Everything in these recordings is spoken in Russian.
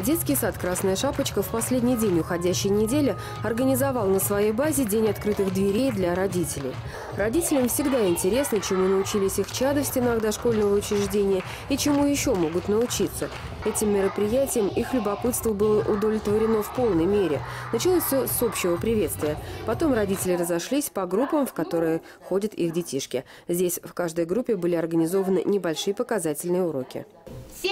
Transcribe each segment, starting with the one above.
Детский сад «Красная шапочка» в последний день уходящей недели организовал на своей базе день открытых дверей для родителей. Родителям всегда интересно, чему научились их чада в стенах дошкольного учреждения и чему еще могут научиться. Этим мероприятием их любопытство было удовлетворено в полной мере. Началось все с общего приветствия. Потом родители разошлись по группам, в которые ходят их детишки. Здесь в каждой группе были организованы небольшие показательные уроки. 7.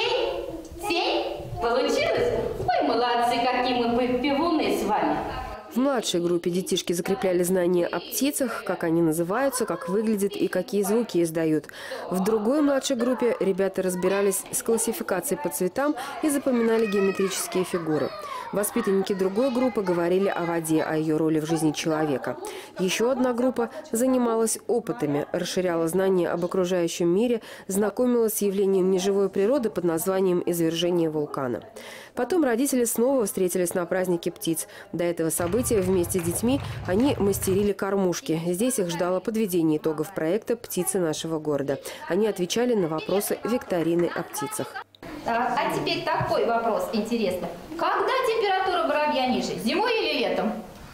Получилось? Ой, молодцы, какие мы пивуны с вами. В младшей группе детишки закрепляли знания о птицах, как они называются, как выглядят и какие звуки издают. В другой младшей группе ребята разбирались с классификацией по цветам и запоминали геометрические фигуры. Воспитанники другой группы говорили о воде, о ее роли в жизни человека. Еще одна группа занималась опытами, расширяла знания об окружающем мире, знакомилась с явлением неживой природы под названием извержение вулкана. Потом родители снова встретились на празднике птиц. До этого события вместе с детьми они мастерили кормушки. Здесь их ждало подведение итогов проекта «Птицы нашего города». Они отвечали на вопросы викторины о птицах. Так, а теперь такой вопрос интересный. Когда температура воробья ниже? Зимой или летом?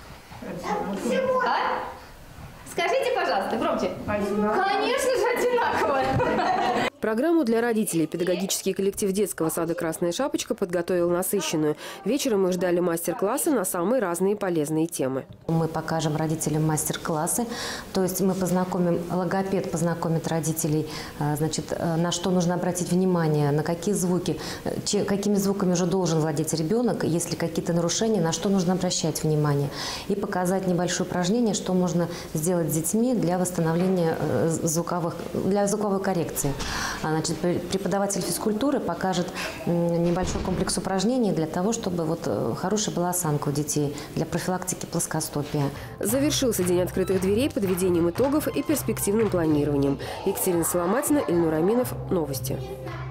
Зимой. А? Скажите, пожалуйста, громче. Конечно же, одинаково. Программу для родителей педагогический коллектив детского сада «Красная шапочка» подготовил насыщенную. Вечером их ждали мастер-классы на самые разные полезные темы. Мы покажем родителям мастер-классы, то есть мы логопед познакомит родителей, значит, на что нужно обратить внимание, на какие звуки, какими звуками уже должен владеть ребенок, если какие-то нарушения, на что нужно обращать внимание. И показать небольшое упражнение, что можно сделать с детьми для восстановления звуковой коррекции. Значит, преподаватель физкультуры покажет небольшой комплекс упражнений для того, чтобы хорошая была осанка у детей, для профилактики плоскостопия. Завершился день открытых дверей подведением итогов и перспективным планированием. Екатерина Соломатина, Ильнур Аминов. Новости.